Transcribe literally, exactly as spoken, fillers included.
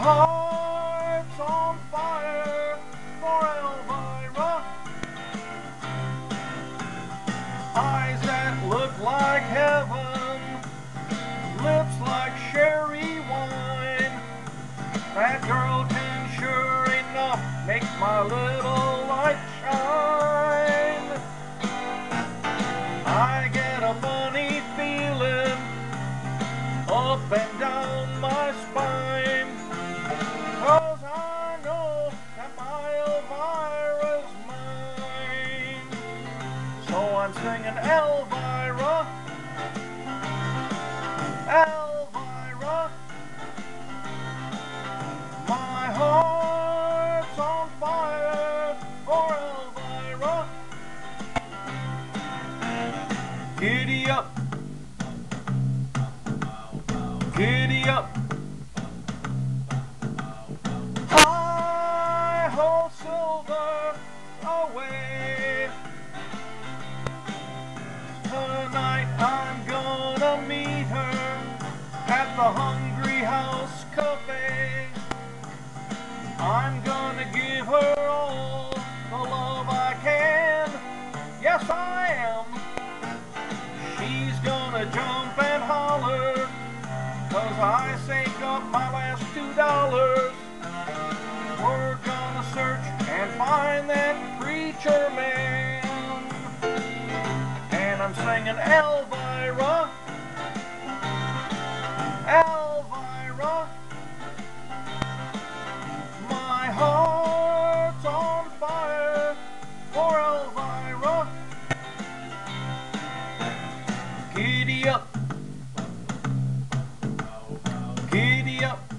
heart's on fire for Elvira. Eyes that look like heaven, lips like sherry wine. That girl can sure enough make my little light shine. I get a funny feeling up and down my spine, 'cause I know that my Elvira's mine. So I'm singing Elvira, Elvira. My heart's on fire for Elvira. Giddy up, giddy up. I hold silver away. Tonight I'm gonna meet her at the Hungry House Cafe. I'm gonna give her all the love I can. Yes, I am. She's gonna jump and holler, 'cause I saved up my last two dollars. We're gonna search and find that preacher man. And I'm singing Elvira, Elvira. My heart's on fire for Elvira. Giddy up, giddy up.